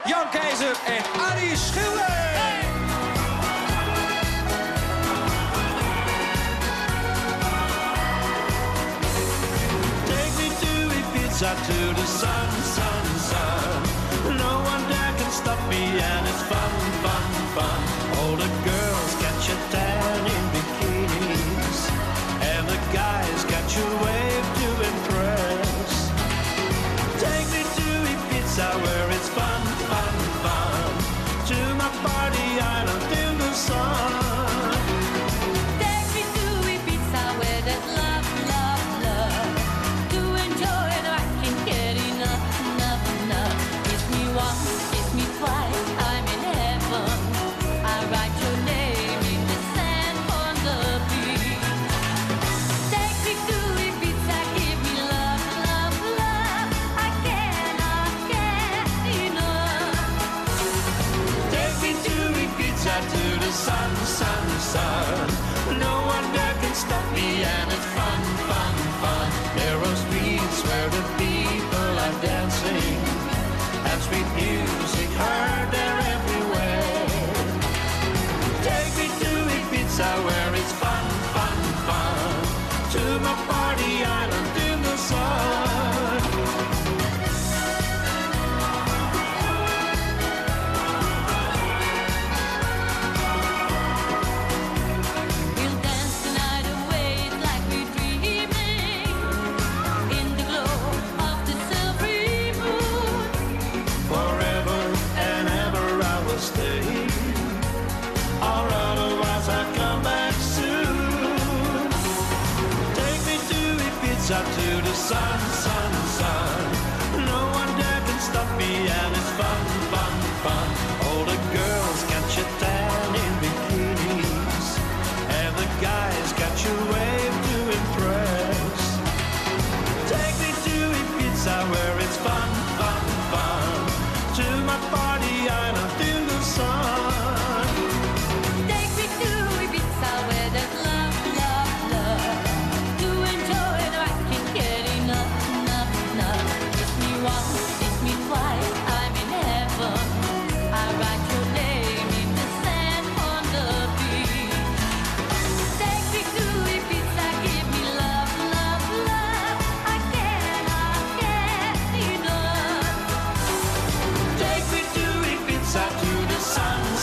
Jan Keizer en Arie Schilder. Take me to Ibiza, to the sun, sun, sun. No one there can stop me and it's fun, fun, fun. All the girls catch a tan in bikinis and the guys catch a wave to impress. Take me to Ibiza where it's fun, fun, fun. To my party island in the sun. Take me to Ibiza where there's love, love, love. To enjoy and I can't get enough, enough, enough. Kiss me once, kiss me twice, I'm in heaven. I write your name in the sand on the beach. Take me to Ibiza, give me love, love, love. I cannot get enough. Take me to Ibiza, to the sun, sun, sun. No one there can stop me and it's fun, fun, fun. There are streets where the people are dancing and sweet music heard there everywhere. Take me to Ibiza where it's fun, fun, fun. To my party island in the sun. We'll dance the night away like we're dreaming in the glow of the silvery moon. Forever and ever I will stay, or otherwise I'll come back soon. Take me to Ibiza, to the sun, sun, sun. No one there can stop me and it's fun, fun, fun. All the girls catch a tan in bikinis and the guys catch a wave to impress. Take me to Ibiza where it's fun, fun, fun. To my party island in the sun. Take me to Ibiza where there's love, love, love. To enjoy and I can't get enough, enough, enough. Kiss me once, kiss me twice, I'm in heaven. I write your name in the sand on the beach. Take me to Ibiza, give me love, love, love. I cannot get enough. Take me to Ibiza, to the sun,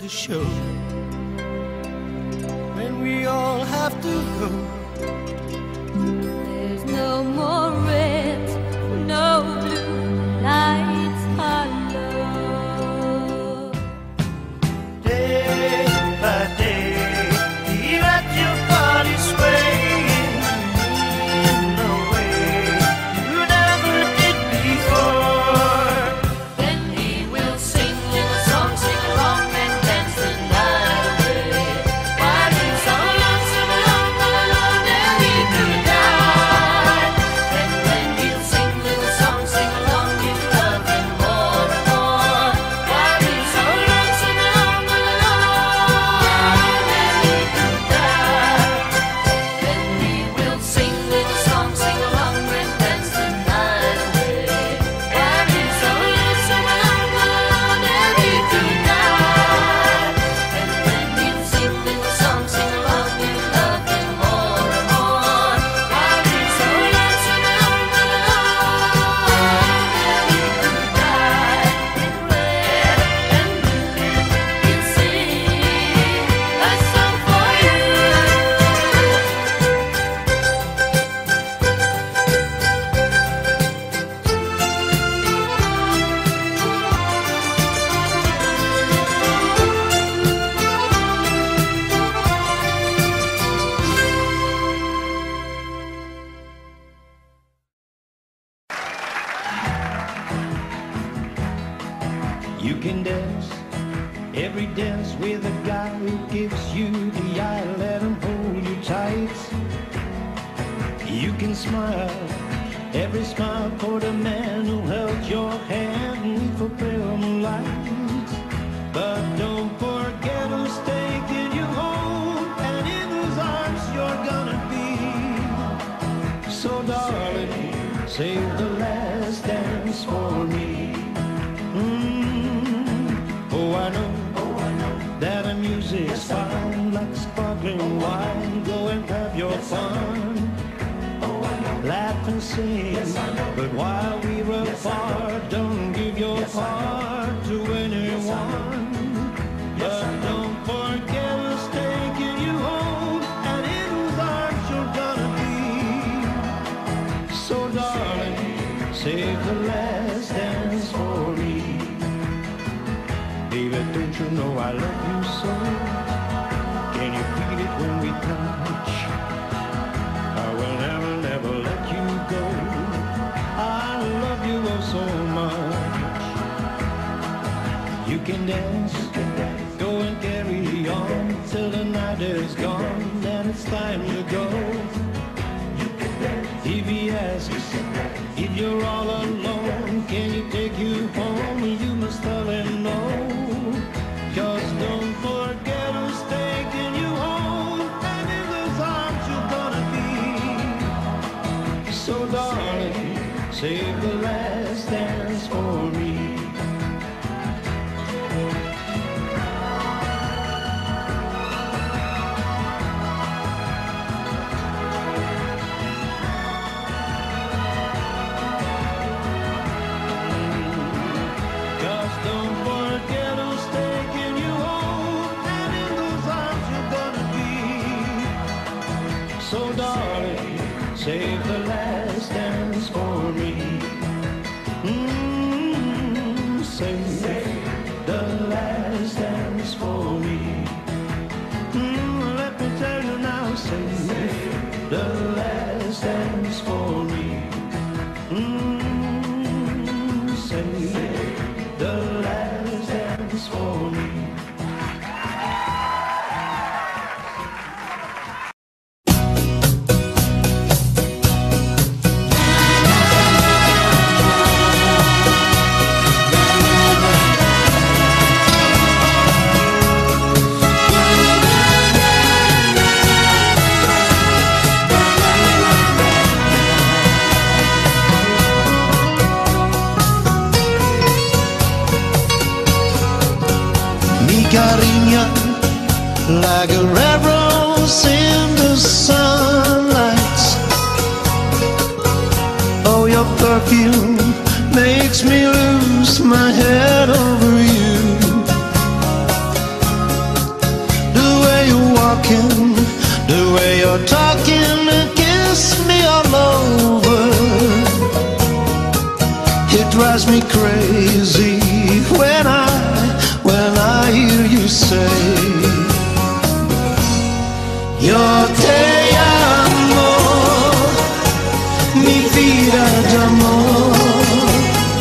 the show. When we all have to go. There's no more red, no blue, lights are low. Day by day, you let your body sway in a way you never did before. Then he will sing little songs, sing along and dance the night away. While he's so lonesome alone, alone, and he could die. And when he'll sing little songs, sing along, you love him more and more. While he's so lonesome alone, alone, and he could die. Then he will sing little songs, sing along and dance the night away. While he's so lonesome alone, alone, and he could die. And when he'll sing little songs, sing along, you love him more and more. While he's so lonesome alone, alone, and he could die. In red and blue, he'll sing a song for you. You can dance every dance with a guy who gives you the eye, let him hold you tight. You can smile every smile for the man who held your hand for pale moonlight. But don't forget who's taking you home and in whose arms you're gonna be. So darling, save the last dance for me. Oh, I know that the music's fine, like sparkling wine. Go and have your fun, laugh and sing. But while we were apart, don't give your heart to anyone. But don't forget who's taking you home and in whose arms you're gonna be. So darling, save the last dance for me. Baby, don't you know I love you so? Can you feel it when we touch? I will never, never let you go. I love you oh so much. You can dance, go and carry on till the night is gone, then it's time to go. If he asks if you're all alone, can you take you home? You must tell him no. 'Cause don't forget who's taking you home and in whose arms you're gonna be. So darling, save the last dance for me. Don't forget who's taking you home and in those arms you're gonna be. So darling, save the last dance for me. Save the last dance for me. Let me tell you now, save the last dance for me. Save the last dance for me. Cariña, like a red rose in the sunlight. Oh, your perfume makes me lose my head over you. walking, the way you're talking, kiss me all over. It drives me crazy when I hear you say, yo te amo, mi vida d'amor.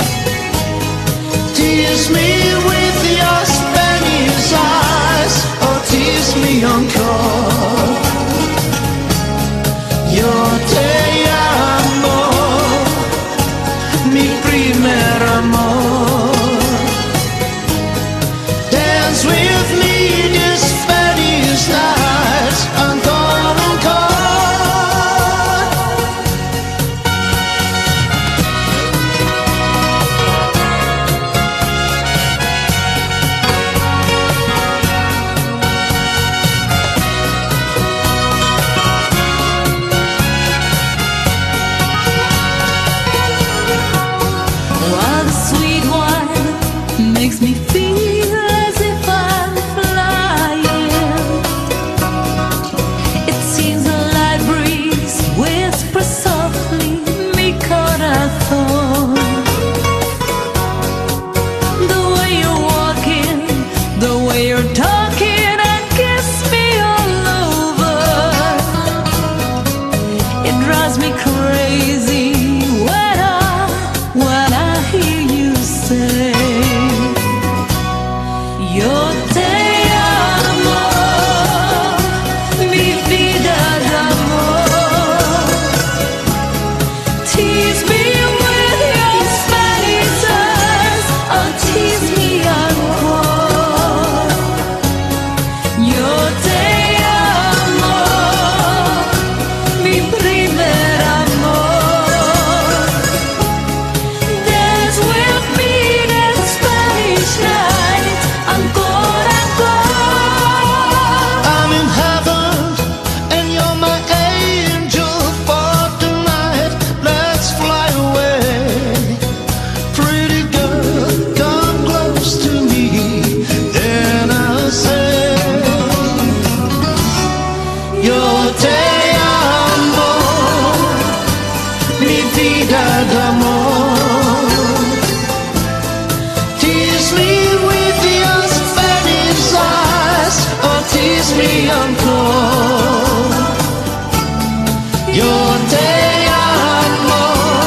Tease me with your Spanish eyes, or tease me encore. Yo te amo, mi primer amor. Dance with me this Spanish night, encore, encore. While the sweet wine makes me feel as if I'm flying, it seems a light breeze whispers softly, mi corazón. The way you're walking, the way you're talking, and kiss me all over. It drives me crazy when I hear you say, yo te amo, mi vida d'amor. Tease me with your Spanish eyes, or tease me encore. Yo te amo, mi primer amor. Dance with me that Spanish night, encore, encore. I'm in heaven and you're my angel for tonight. Let's fly away. Pretty girl, come close to me. Then I'll say, yo te amo, mi vida d'amor. Tease me with your Spanish eyes, or tease me encore. Yo te amo,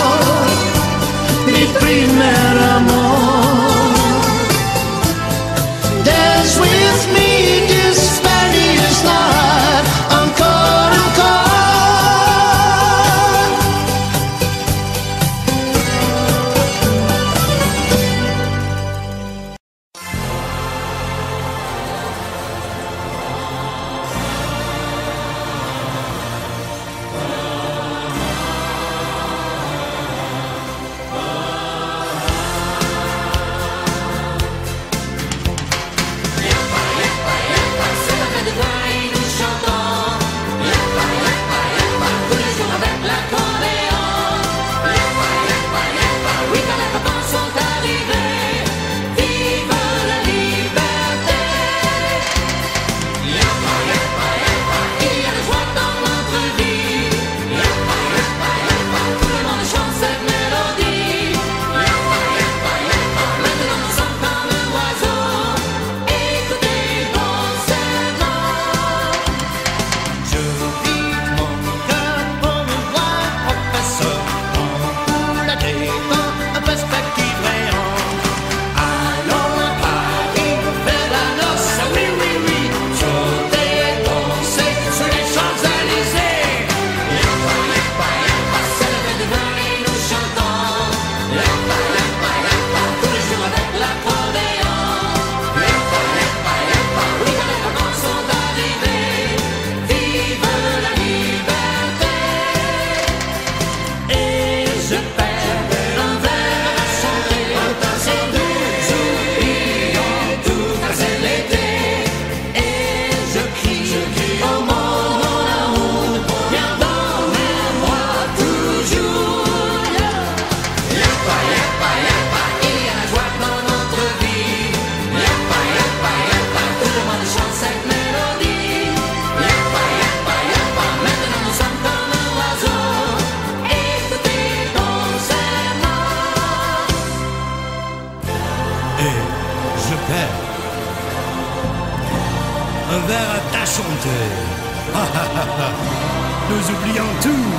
mi primer amor. Dance with me this Spanish night, encore, encore. un verre à ta chanter. Nous oublions tout.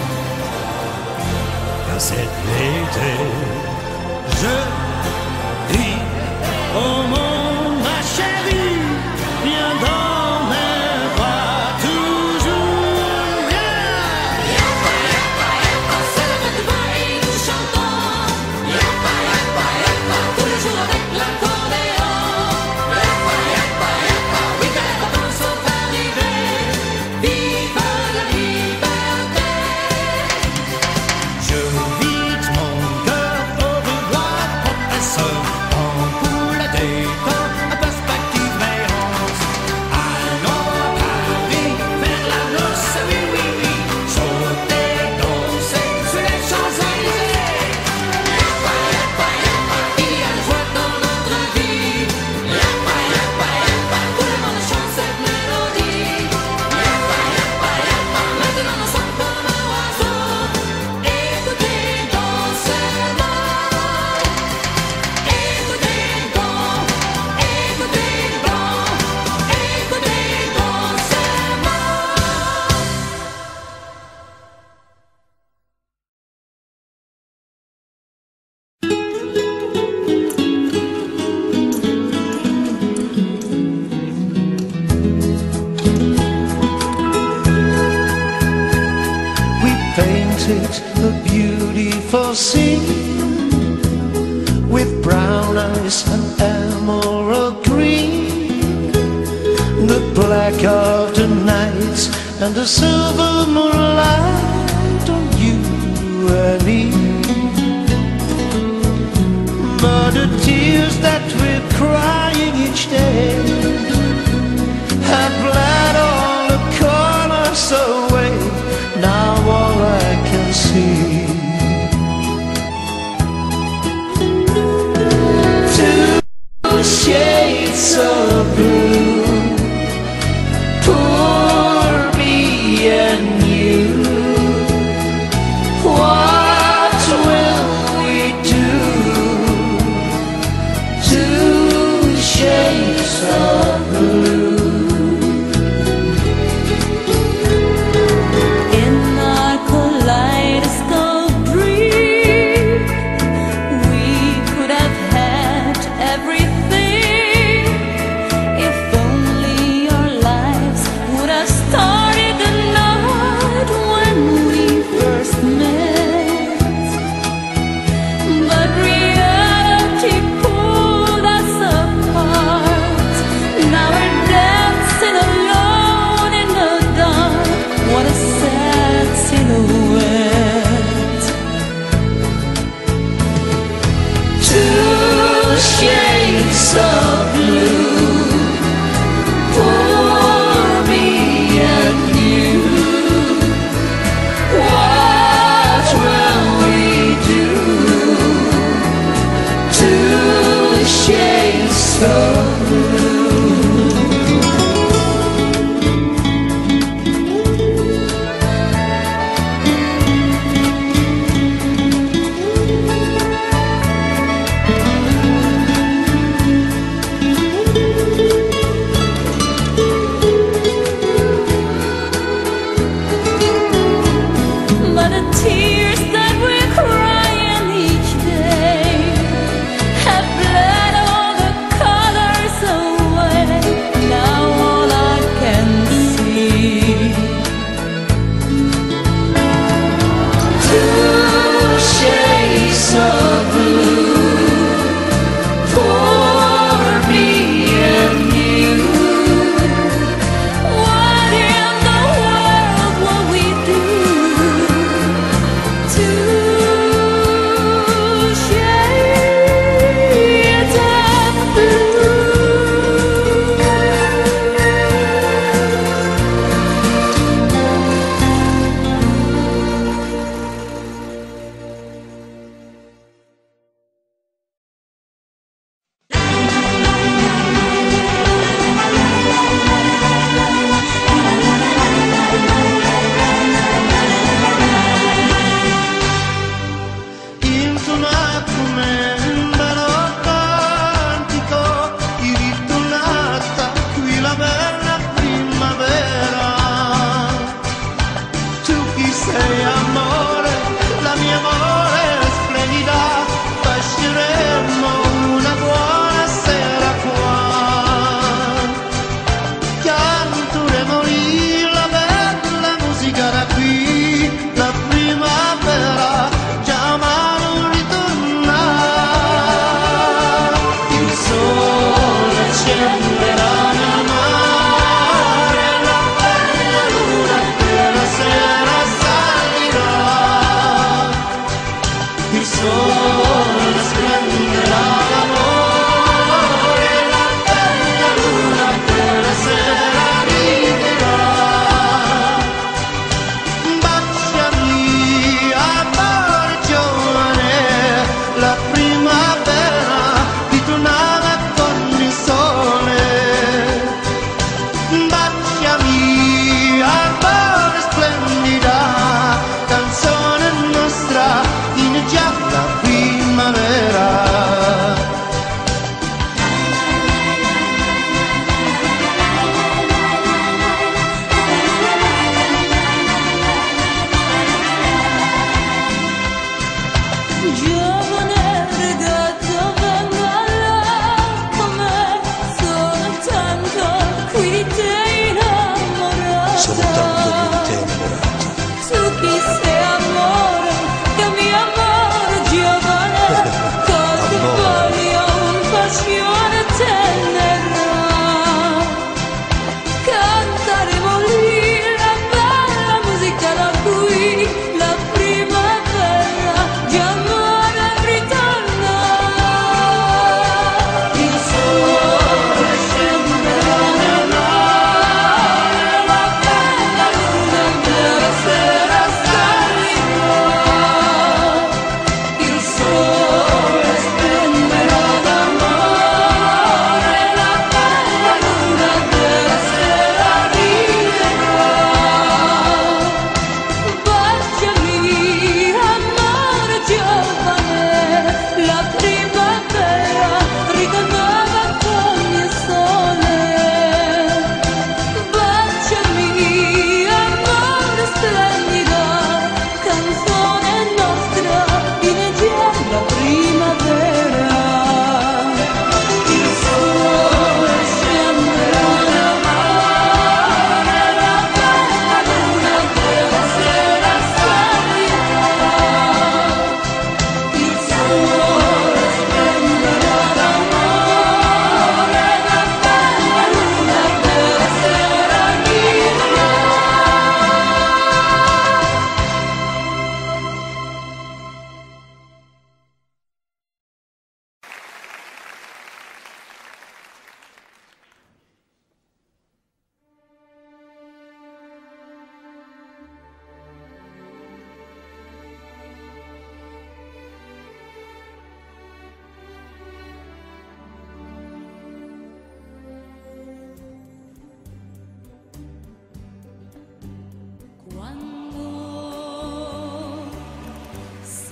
Car cet été, je dis au monde, ma chérie, viens dans mes bras toujours. Yappa, yappa, yappa, c'est la fête de bas et nous chantons. Yappa, yappa, yappa, tous les jours avec l'accordéon. Yappa, yappa, yappa, oui que les vacances sont arrivées. Vive la liberté. Je vide mon cœur au revoir, professeur, en pouladé, dans la perspective méance. Allons à Paris, vers la noce, oui, oui, oui, sauter, danser sur les Champs-Élysées. Yappa, yappa, yappa, il y a la joie dans notre vie. Yappa, yappa, yappa, tout le monde chante cette mélodie. Yappa, yappa, yappa, maintenant nous sommes comme un oiseau. Écoutez doucement. Écoutez donc, écoutez donc, écoutez doucement. We painted a beautiful scene with brown eyes and emerald green, the black of the night and the silver moonlight on you and me. But the tears that we're crying each day have bled all the colors away. Now all I can see, two shades of blue, poor me and you. What will we do? Two shades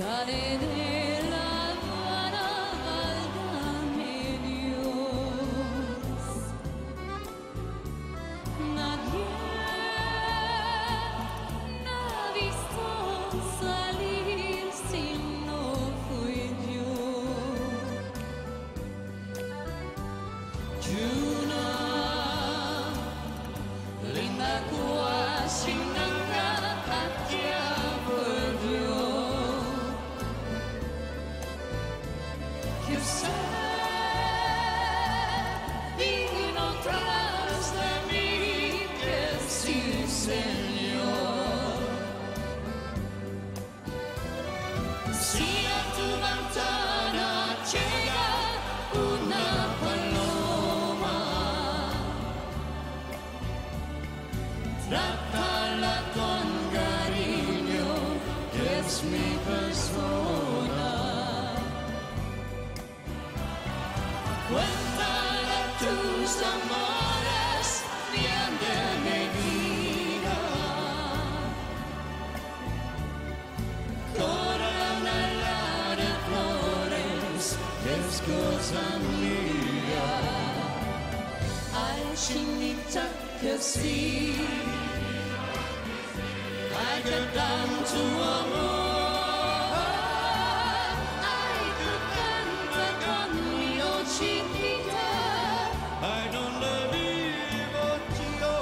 Sale de la Habana, válgame Dios. Nadie la ha visto salir si no fui yo. Juna, linda kuasinanga aja perdió. Que usted vino tras de mí, que sí, Señor. Si a tu ventana llega una paloma, trátala con cariño, que es mi persona. Cuéntale tus amores bien de medida. Corona de flores es cosa mía. Ay, chinita, que sí. Ay, que tanto amor. Ay, que canta conmigo, chiquita. Ay, donde vivo yo.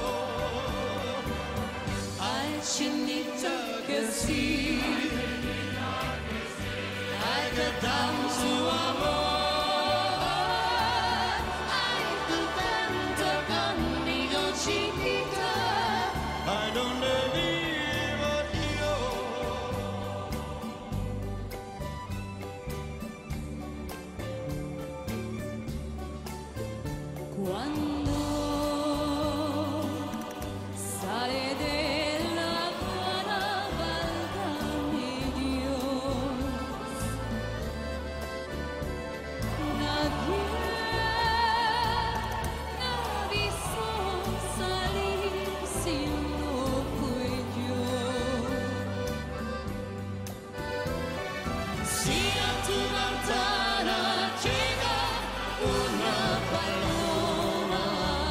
Ay, chinita, que sí. Ay, que tanto amor. Ay, que canta conmigo, chiquita. Ay, donde vivo yo. Cuando sale de la Habana, válgame Dios. Nadie la ha visto salir si no fui yo. Si a tu ventana llega una paloma,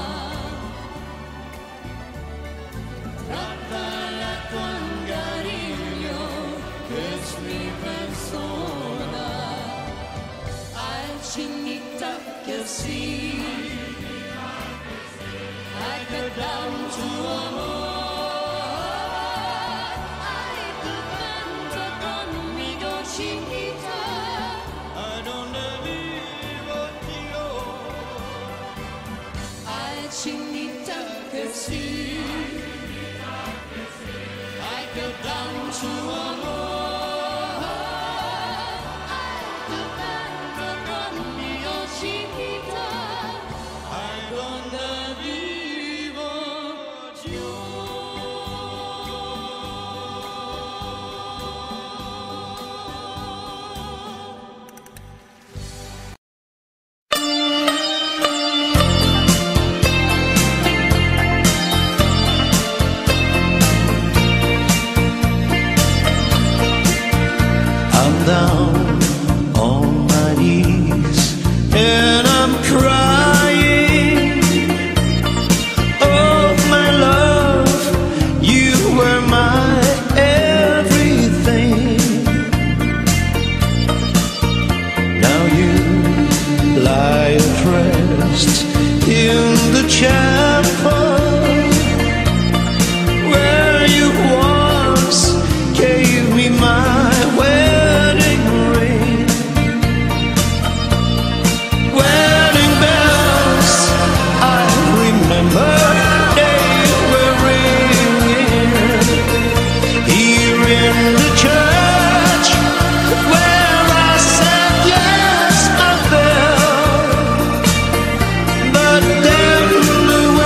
trátala con cariño, que es mi persona. Ay, chinita, que sí. Ay, que tanto amor. Ay, que canta conmigo, chiquita. Ay, donde vivo yo. Ay, chinita, que sí. Ay, que tanto amor. Ay, que canta conmigo, chiquita. Ay, donde vivo yo. I'm down on my knees and I'm crying. Oh, my love, you were my everything. Now you lie at rest in the chapel where you once gave me my wedding ring. Wedding bells, I remember they were ringing here in the church where I said yes, I fell. But then the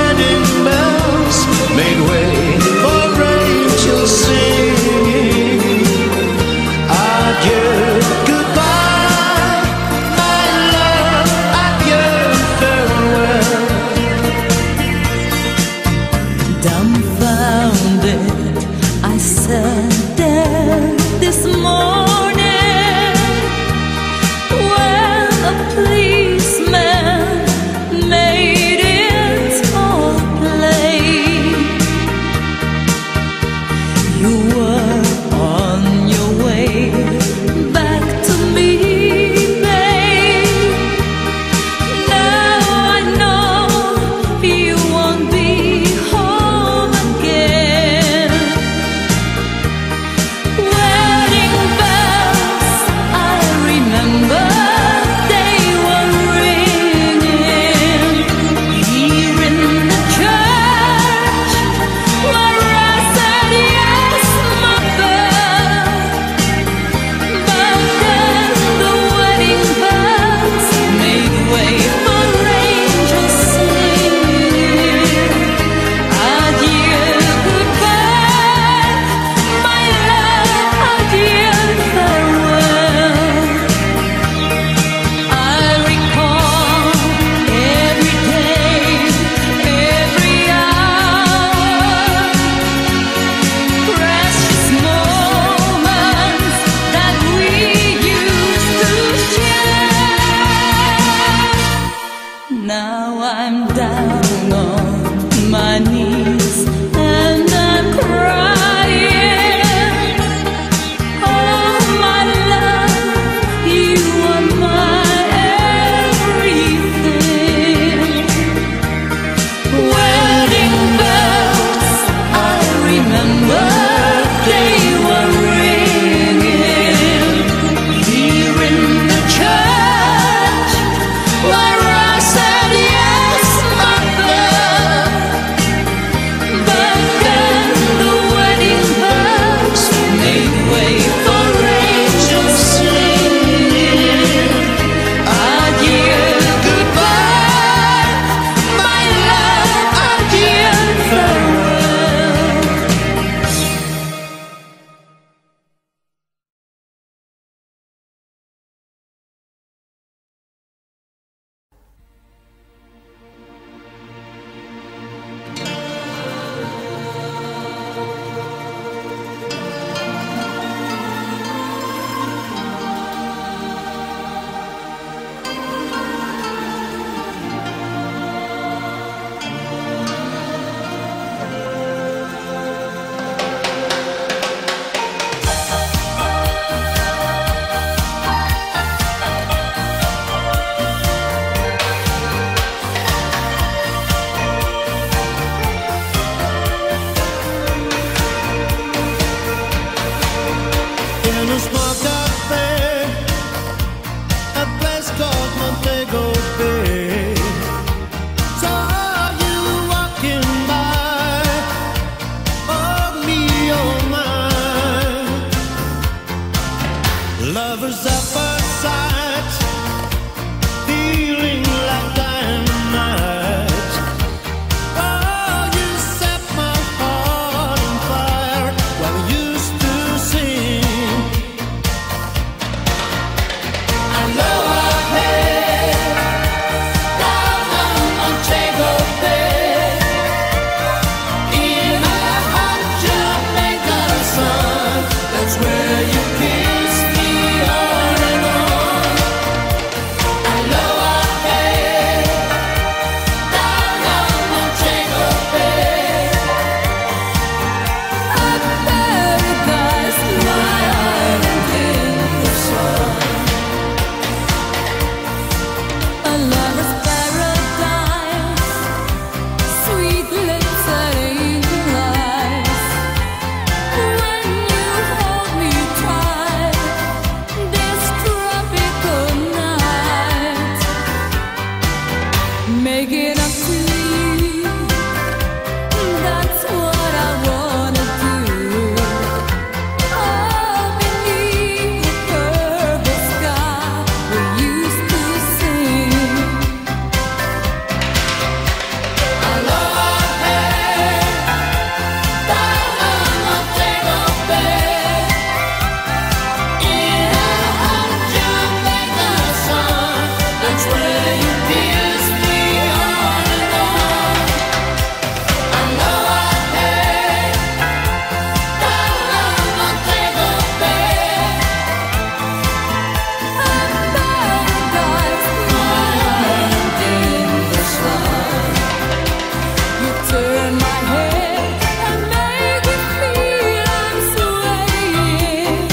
sight, feeling like dynamite. Oh, you set my heart on fire when we used to sing. I know our head down on Montego Bay, in a hot Jamaica sun. That's where you kiss me on and on. I know our head down on Montego Bay, A paradise, my island in the sun. A lover's paradise, sweet lips and angel eyes. When you hold me tight, this tropical night, making up to you, that's what I wanna do. Oh, beneath the purple sky, we used to sing. I know our head down on Montego Bay, in a hot Jamaica sun. That's where you kiss me on and on. I know our head down on Montego Bay, A paradise, my island in the sun. You turn my head and make me feel I'm swaying,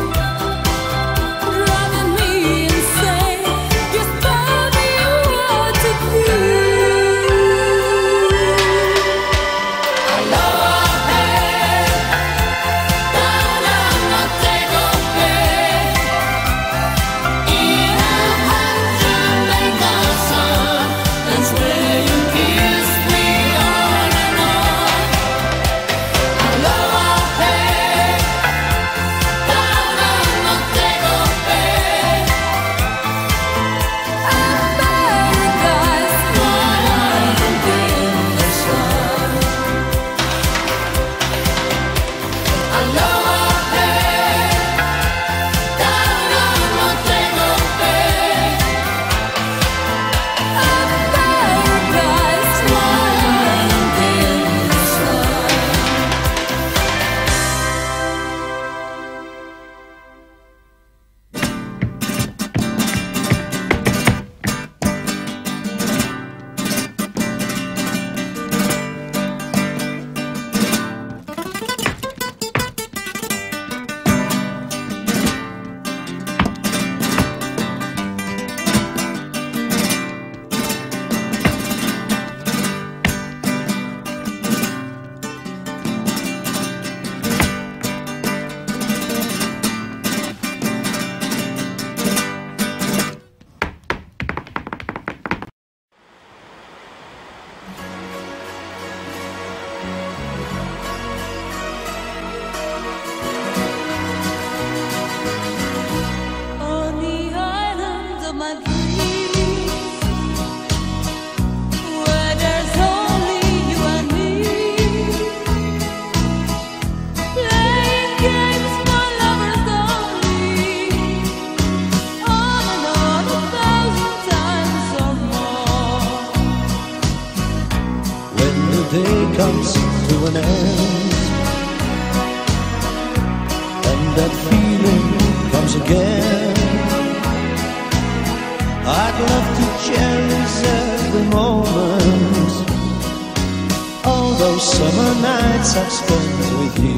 driving me insane. Just tell me what to do. I know our head down on Montego Bay, in a hot Jamaica sun. That's where you kiss me on and on. I know our head down on Montego Bay, A paradise, my island in the sun. I know our head down on Montego Bay. A paradise, my island in the sun. On the island of my dreams, where there's only you and me, playing games for lovers only, on and on 1,000 times or more. When the day comes to an end and that feeling comes again, I'd love to cherish every moment, all those summer nights I've spent with you.